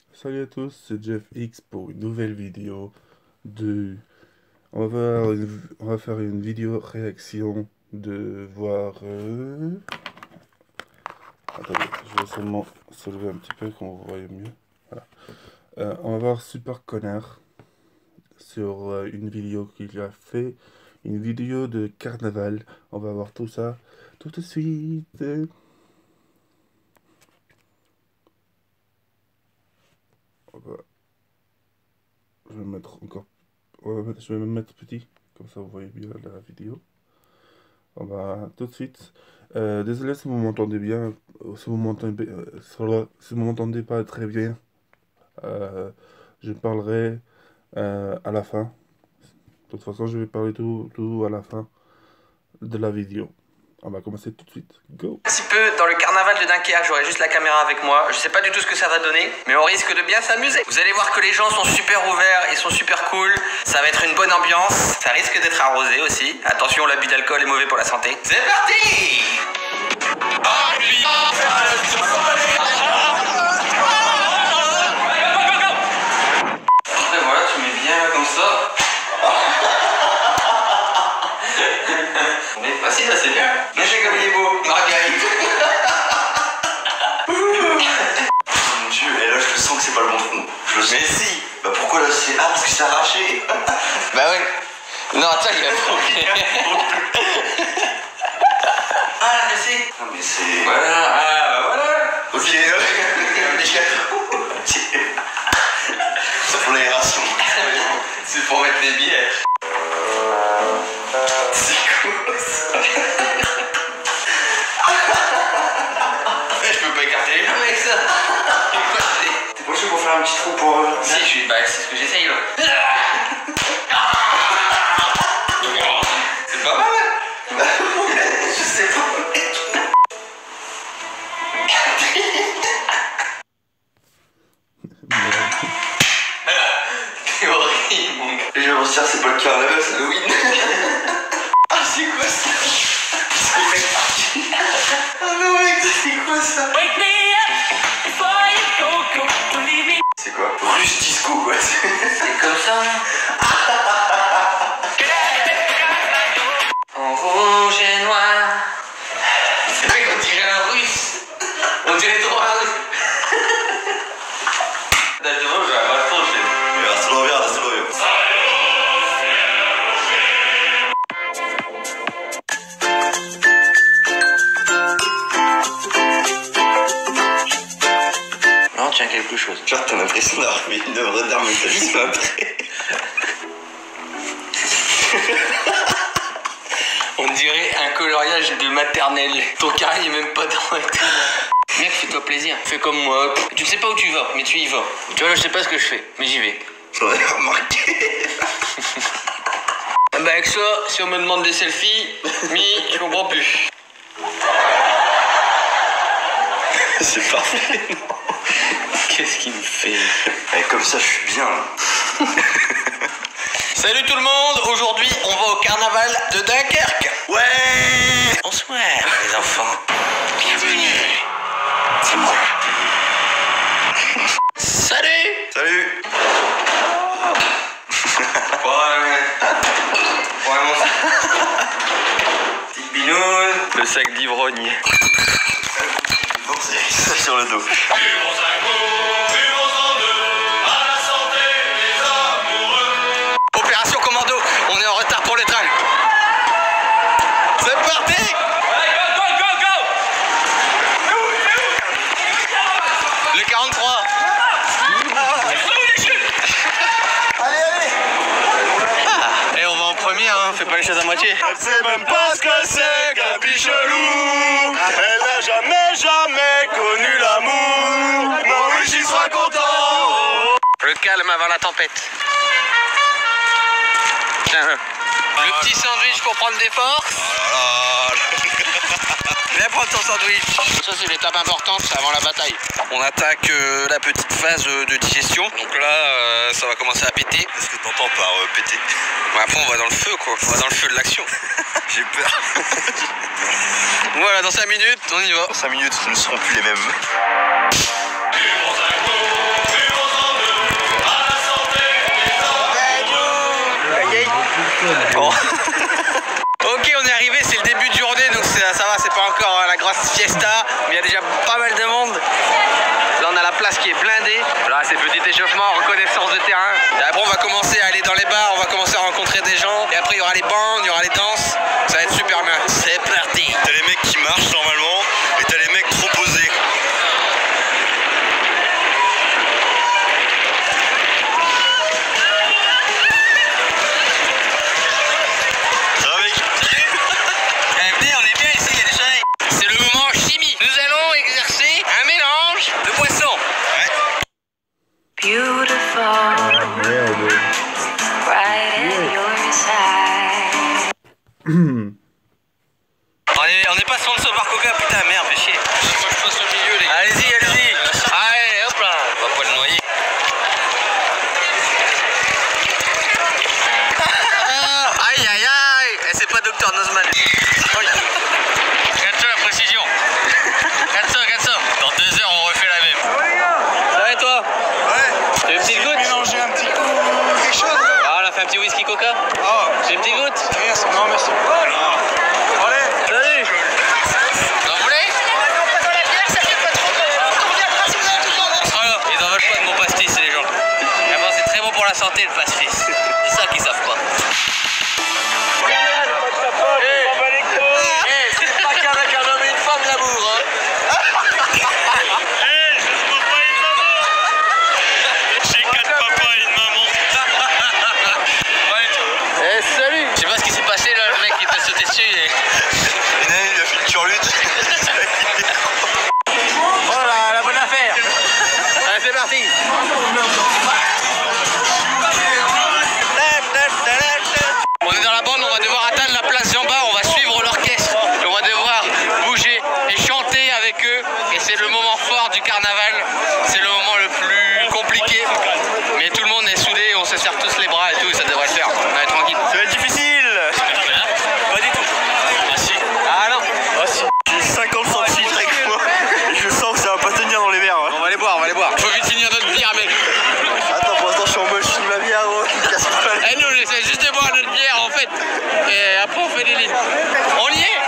Salut à tous, c'est Jeff X pour une nouvelle vidéo de... On va faire une vidéo réaction de voir... Attendez, je vais seulement soulever un petit peu qu'on voit mieux. Voilà. On va voir Super Connard sur une vidéo qu'il a fait, une vidéo de carnaval. On va voir tout ça tout de suite. Je vais mettre encore... Je vais me mettre petit, comme ça vous voyez bien la vidéo. On va tout de suite. Désolé si vous m'entendez bien, si vous m'entendez pas très bien. Je parlerai à la fin. De toute façon, je vais parler tout à la fin de la vidéo. On va commencer tout de suite. Go! Un petit peu dans le carnaval de Dunkerque, j'aurai juste la caméra avec moi. Je sais pas du tout ce que ça va donner, mais on risque de bien s'amuser. Vous allez voir que les gens sont super ouverts, ils sont super cool. Ça va être une bonne ambiance. Ça risque d'être arrosé aussi. Attention, l'abus d'alcool est mauvais pour la santé. C'est parti! Après voilà, tu mets bien là comme ça. Mais facile, là c'est bien. Monsieur Gabrielbo, Marguerite. Mon Dieu, et là je sens que c'est pas le bon trou. Je le sens. Mais si. Bah pourquoi là c'est... Ah parce que c'est arraché. Bah oui. Non, attends, il a trompé. Ah, je sais. Non mais c'est... Voilà, ah, bah voilà. Ok, c'est pour l'aération. C'est pour mettre les billets. C'est cool ça. Je peux pas écarter les mains avec ça. T'es pas chaud pour faire un petit trou pour... Si, je suis... Bah, c'est ce que j'essaye là. C'est pas mal. Je sais pas. C'est horrible, mon gars. Je vais me dire c'est pas le carnaval, c'est Halloween. Ah, c'est quoi ça? Ah non mec, c'est quoi ça? C'est quoi? Russe disco quoi. C'est comme ça. En rouge et noir. C'est vrai qu'on dirait un russe. On dirait trop un russe. Là, je vois, j'ai un bâton, je sais. Reste-le bien, reste-le bien. Là, on tient quelque chose. Genre t'as l'impression d'avoir fait une œuvre d'art mais t'as juste fait un trait. On dirait un coloriage de maternelle. Ton carré est même pas dans la tête. Mec, fais-toi plaisir. Fais comme moi. Tu ne sais pas où tu vas, mais tu y vas. Tu vois, là, je sais pas ce que je fais, mais j'y vais. J'en ai remarqué. Bah, avec ça, si on me demande des selfies, je comprends plus. C'est parfait, non? Qu'est-ce qu'il me fait? Et comme ça, je suis bien. Salut tout le monde, aujourd'hui on va au carnaval de Dunkerque. Ouais. Bonsoir les enfants, bienvenue. C'est moi. Salut. Salut. Vraiment ça. Petite binoune. Le sac d'ivrogne. Bon, c'est ça sur le dos. Opération commando, on est en retard pour le train. C'est parti. Le 43. Allez. Et on va en première, hein. Fais pas les choses à moitié. Elle sait même pas ce que c'est qu'un bichelou. Elle n'a jamais connu l'amour. Maurice sera content. Le calme avant la tempête. Tiens, le petit sandwich pour prendre des forces. Viens prendre ton sandwich. Ça c'est l'étape importante, c'est avant la bataille. On attaque la petite phase de digestion. Donc là, ça va commencer à péter. Qu'est-ce que t'entends par péter? Après on va dans le feu quoi. On va dans le feu de l'action. J'ai peur. Voilà, dans 5 minutes, on y va. Dans 5 minutes, ce ne seront plus les mêmes. Là, c'est petit échauffement, reconnaissance de terrain. Et après, on va commencer à aller dans les bars, on va commencer à rencontrer des gens. Et après, il y aura les bandes, il y aura les danses. Ça va être super bien. C'est parti. T'as les mecs qui marchent normalement et t'as les mecs trop posés. Ça va mec? Venez, on est bien ici, il y a des soleils. C'est le moment chimie. Nous allons exercer un mélange de poissons. Beautiful, right at your side. On n'est pas sponsor par Coca, putain, merde, fais chier. Moi je passe au milieu, les gars. Allez-y, allez-y. Allez, hop là. On va pas le noyer. Aïe, aïe, aïe. Eh, c'est pas Dr Nozman. Regarde ça, la précision. Regarde ça. Dans 2 heures, on refait la même. Ça va et toi? Ouais. Tu veux une petite goutte? Mélanger un petit coup quelque chose. Ah, on a fait un petit whisky Coca. Oh. Tu veux une petite goutte? Non merci. Allez. Salut. Vous en voulez? Ils en veulent pas de mon pastis, les gens. Vraiment, c'est très bon pour la santé, le pastis. C'est ça qu'ils savent pas. C'est pas qu'avec un homme et une femme l'amour, hein. J'ai 4 papas et une maman. Salut. Je sais pas ce qui s'est passé là, le mec qui t'a sauté dessus. Il a fait une turlute. Voilà, la bonne affaire. Allez, c'est parti. On est dans la bande, on va devoir atteindre la place Jean-Bart, on va suivre l'orchestre. On va devoir bouger et chanter avec eux. Et c'est le moment fort du carnaval. C'est le moment le plus compliqué. Mais tout le monde est soudé, on se serre tous les bras et tout, ça devrait le faire. Allez, tranquille. Ça va être difficile. Pas du tout. Ah si. Ah non. Ah si. J'ai 50 centilitres avec moi. Et je sens que ça va pas tenir dans les verres. Hein. On va les boire, Faut vite finir notre bière, mec. Attends, pour l'instant je suis en mode je finis ma bière gros. Casse pas les- Eh, nous, on essaie juste de boire notre bière en fait. Et après, on fait des lignes. On y est.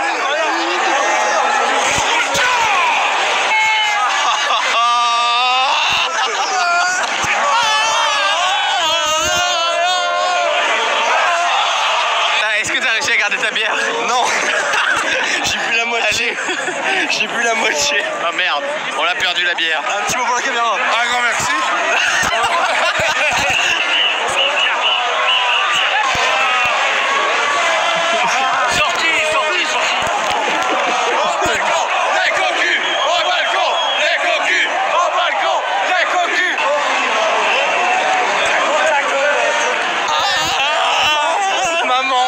Est-ce que t'as réussi à garder ta bière? Non. J'ai bu la moitié. J'ai bu la moitié. Ah merde, on a perdu la bière. Un petit mot pour la caméra. Un grand merci. Sorti. Au balcon, les cocus. Au balcon, les cocus. Au balcon, les cocus. Maman.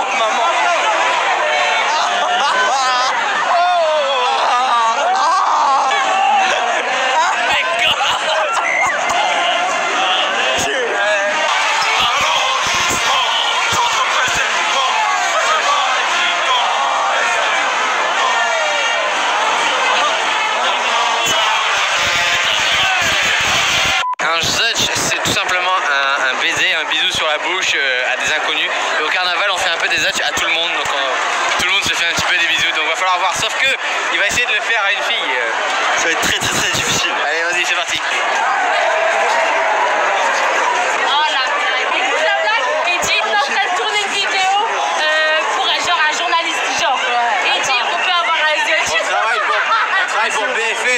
Un zutch, c'est tout simplement un baiser, un bisou sur la bouche à des inconnus. Et au carnaval, on fait un peu des zutch à tout le monde. Donc tout le monde se fait un petit peu des bisous. Donc va falloir voir. Sauf que il va essayer de le faire à une fille. Ça va être très difficile. Allez, vas-y, c'est parti. Écoute la blague, il dit t'es en train de tourner une vidéo pour genre un journaliste genre. Il dit on peut avoir un zutch. On travaille pour BFM.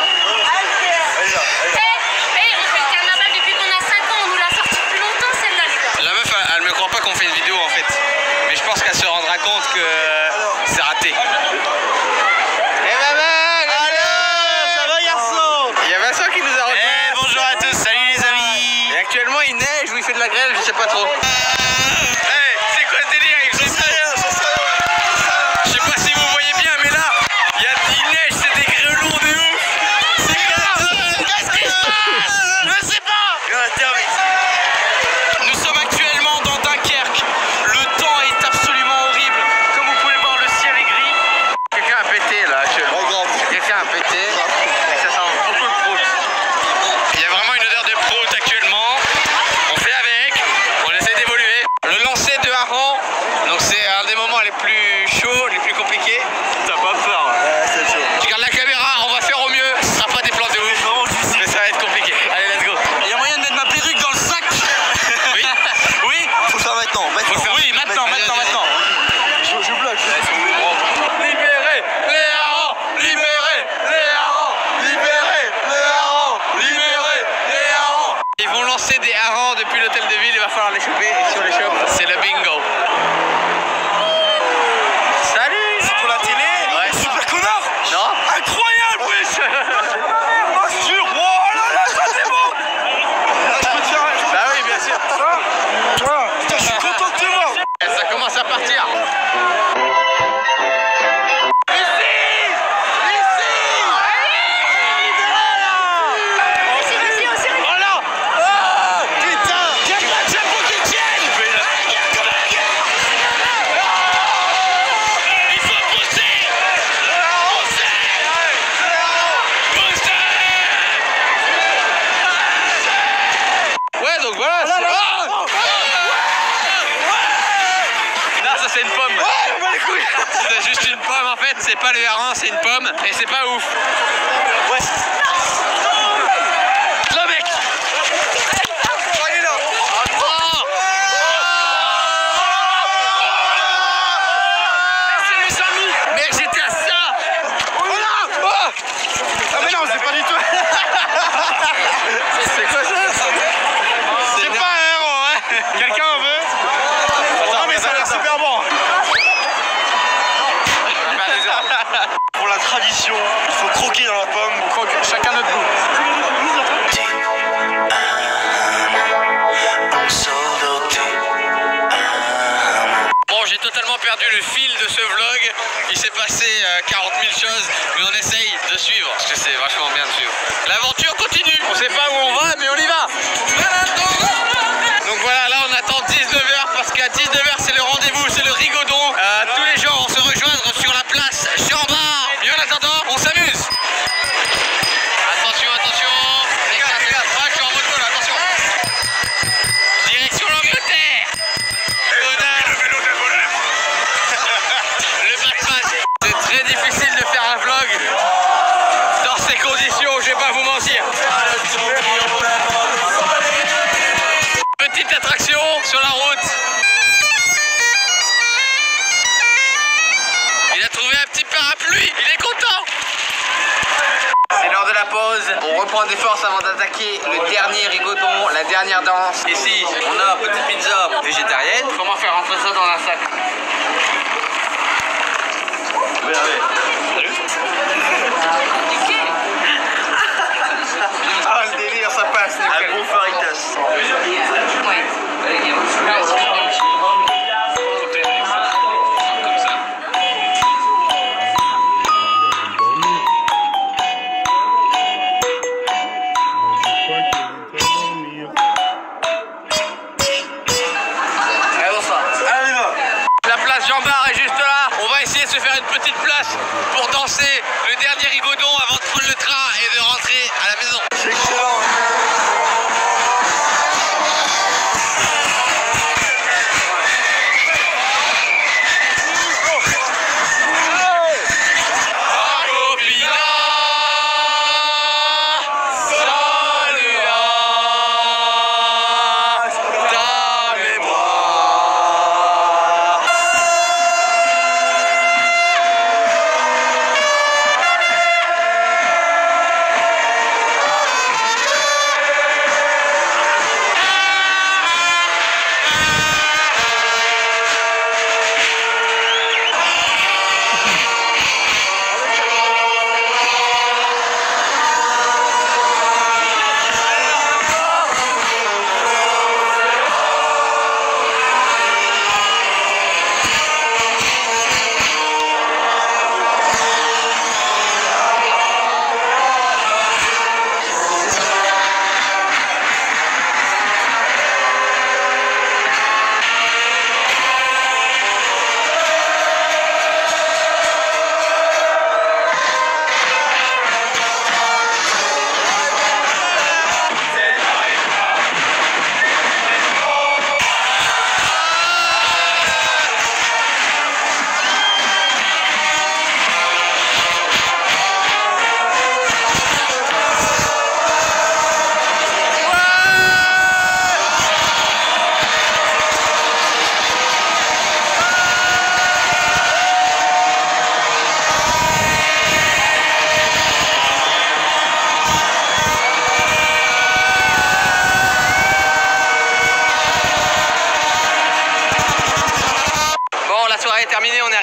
On fait le carnaval depuis qu'on a 5 ans, on nous l'a sorti plus longtemps celle-là les gars. La meuf, elle me croit pas qu'on fait une vidéo en fait. Mais je pense qu'elle se rendra compte que c'est raté. Et maman, Ça va garçon? il y a Vincent qui nous a rejoint. Bonjour à tous, salut les amis. Et actuellement il neige ou il fait de la grêle, je sais pas trop. C'est quoi ce délire? Il faisait ça. Je sais pas si vous voyez bien, mais là, il neige, c'est des grêlons de ouf. C'est grave. Qu'est-ce qui se passe? Je sais pas. Nous sommes actuellement dans Dunkerque. Le temps est absolument horrible. Comme vous pouvez voir, le ciel est gris. Quelqu'un a pété là actuellement. Quelqu'un a pété. Et ça sent beaucoup de prout. Il y a vraiment une odeur de prout actuellement. On fait avec. On essaie d'évoluer. les choper et si on les chope, c'est le bingo. Salut! C'est pour la télé? Ouais. Super connard! Non? Incroyable! Wesh! Masture! Oh là là, ça c'est bon! Je peux te faire un... Bah oui, bien sûr. Ça? Voilà. Putain, je suis content de te voir! Ça commence à partir. Donc voilà, c'est une pomme. C'est juste une pomme en fait, c'est pas le hareng, c'est une pomme et c'est pas ouf. Ouais. Là mec. Soyez là. Merci mes amis. Mec, j'étais à ça. Voilà. Ah mais non, c'est pas du tout... C'est quoi ça? C'est pas un héros, hein? Quelqu'un en veut? Non mais ça a l'air super bon. Pour la tradition, il faut croquer dans la pomme. On croque chacun notre goût. Bon, j'ai totalement perdu le fil de ce vlog. Il s'est passé 40 000 choses, mais on essaye de suivre parce que c'est vachement bien de suivre. L'aventure continue. On sait pas où on va, mais on y va. Donc voilà, là on attend 19h parce qu'à 19h c'est le rendez-vous, c'est le rigodon. Tous les gens vont se rejoindre sur la place Jean-Bart. Et en attendant, on s'amuse. Attention, attention. Les gars, moi je suis en moto là, attention. Direction l'Angleterre. Le bypass. C'est très difficile de faire un vlog dans ces conditions, je vais pas vous mentir. Petite attraction sur la route. Il a trouvé un petit parapluie, il est content. C'est l'heure de la pause. On reprend des forces avant d'attaquer le dernier rigodon, la dernière danse. Ici, on a une petite pizza végétarienne. Comment faire rentrer ça dans un sac? Ah le délire, ça passe. Un gros faritas. La place Jean-Bart est juste là. On va essayer de se faire une petite place pour danser le dernier rigodon avant de prendre le train et de rentrer à la maison. C'est excellent.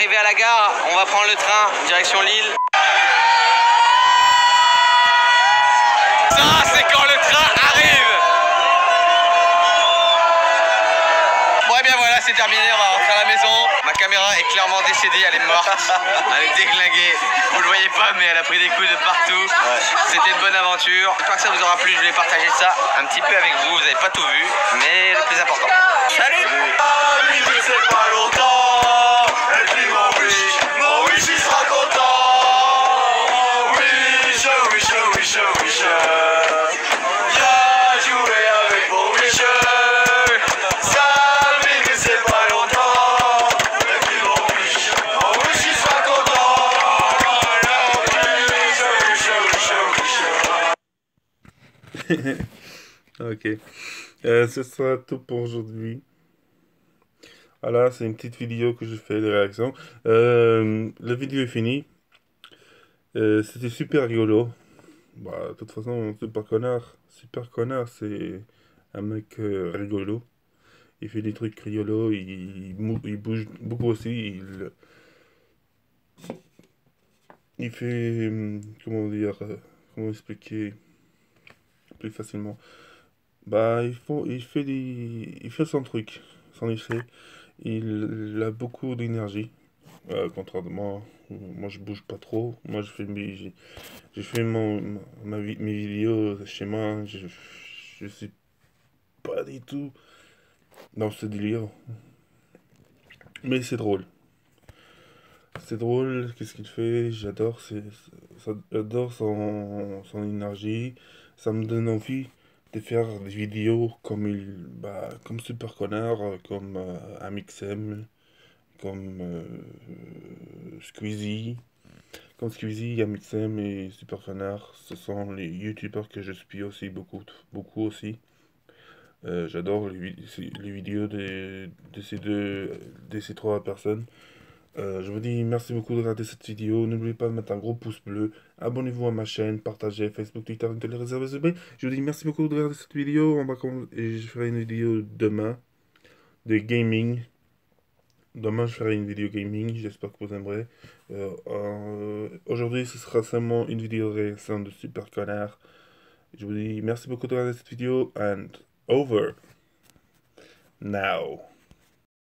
d'arriver à la gare, on va prendre le train, direction Lille. Ça, c'est quand le train arrive. Bon, et bien voilà, c'est terminé, on va rentrer à la maison. Ma caméra est clairement décédée, elle est morte. Elle est déglinguée. Vous le voyez pas, mais elle a pris des coups de partout. C'était une bonne aventure. J'espère que ça vous aura plu, je voulais partager ça un petit peu avec vous. Vous n'avez pas tout vu, mais le plus important. Salut! C'est pas longtemps. Et puis mon wish, il sera content. Wish. Viens jouer avec mon wish. Ça dit que c'est pas longtemps. Et puis mon wish, il sera content. Wish. Ok. Ce sera tout pour aujourd'hui. Voilà, c'est une petite vidéo que je fais de réaction. La vidéo est finie. C'était super rigolo. Bah, de toute façon, Super Connard, c'est un mec rigolo. Il fait des trucs rigolos, il bouge beaucoup aussi. Il fait, comment dire, comment expliquer plus facilement. Bah, il fait son truc, son effet. Il a beaucoup d'énergie. Contrairement, moi je bouge pas trop. Moi j'ai fait mes vidéos chez moi. Je suis pas du tout dans ce délire. Mais c'est drôle. C'est drôle, qu'est-ce qu'il fait? J'adore son énergie. Ça me donne envie de faire des vidéos comme Super Connard, comme Amixem, comme Squeezie. Comme Squeezie, Amixem et Super Connard, ce sont les youtubeurs que je suis aussi beaucoup aussi. J'adore les vidéos de ces trois personnes. Je vous dis merci beaucoup de regarder cette vidéo. N'oubliez pas de mettre un gros pouce bleu. Abonnez-vous à ma chaîne, partagez Facebook, Twitter, les réserves. Je vous dis merci beaucoup de regarder cette vidéo. Et je ferai une vidéo demain de gaming. Demain je ferai une vidéo gaming. J'espère que vous aimerez. Aujourd'hui ce sera seulement une vidéo de réaction de Super Connard. Je vous dis merci beaucoup de regarder cette vidéo and over now.